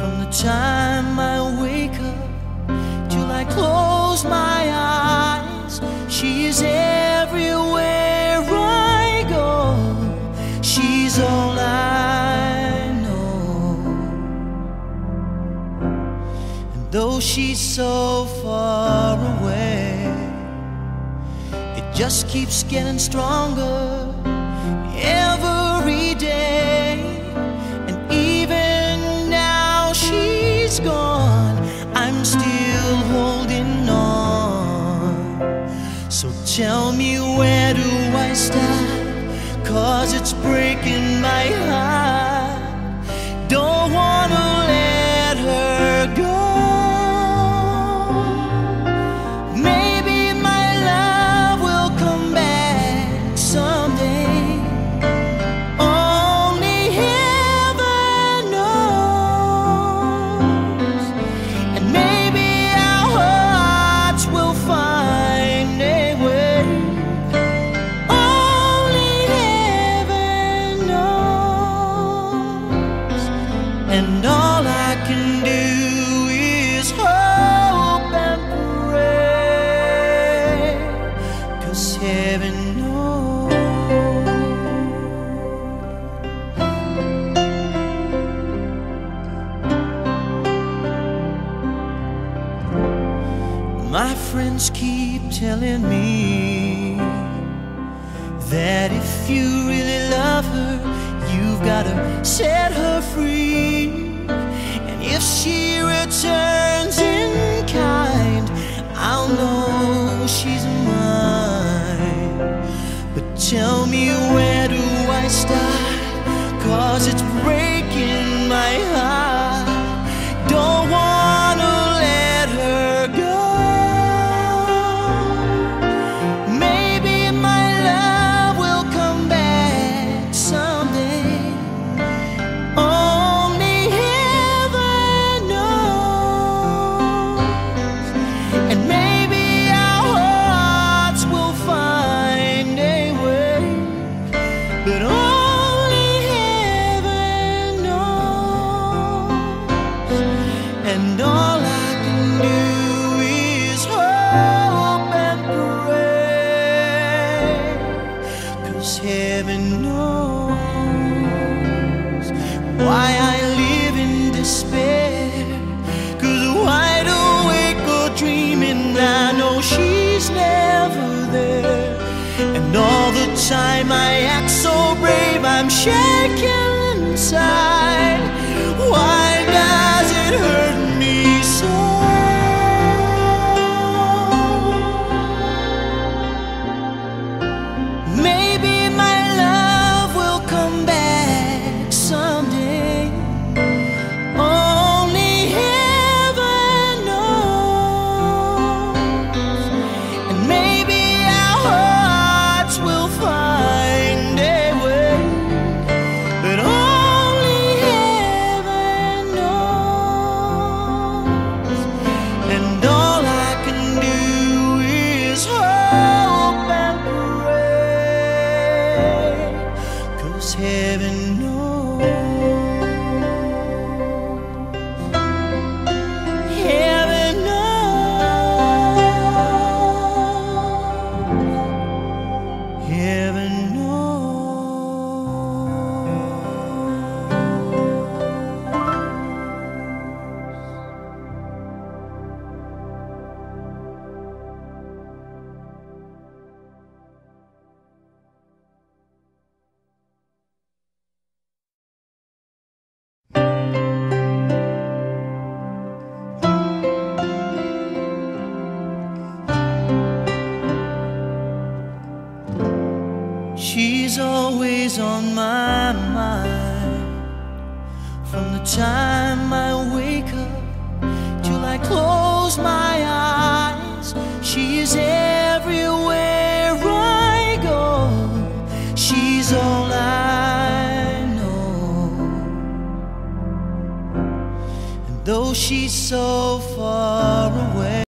From the time I wake up till I close my eyes, she is everywhere I go. She's all I know. And though she's so far away, it just keeps getting stronger every day. And even now she's gone, I'm still holding on. So tell me, where do I start? 'Cause it's breaking my heart. Don't wanna let her go. Maybe my love will come back someday. Only heaven knows. And maybe our hearts will find a way. Only heaven knows. And all I can do is hope and pray, 'cause heaven knows. My friends keep telling me that if you really love her, you've gotta set her free. And if she returns in kind, I'll know she's mine. But tell me, where do I start? 'Cause it's breaking my heart. Don't wanna let her go. Maybe my love will come back someday. Only heaven knows. And maybe our hearts will find a way. But only heaven knows. And all I can do is hope and pray, 'cause heaven knows why I live in despair. 'Cause wide awake or dreaming, I know she's never there. And all the time I act so brave, I'm shaking inside. Why does it hurt me so? Maybe my love will come back someday. Only heaven knows. And maybe our hearts will find a way. But only heaven knows. And all I can do is hope and pray, 'cause heaven knows. Heaven knows. Heaven She's always on my mind. From the time I wake up till I close my eyes, she is everywhere I go. She's all I know. And though she's so far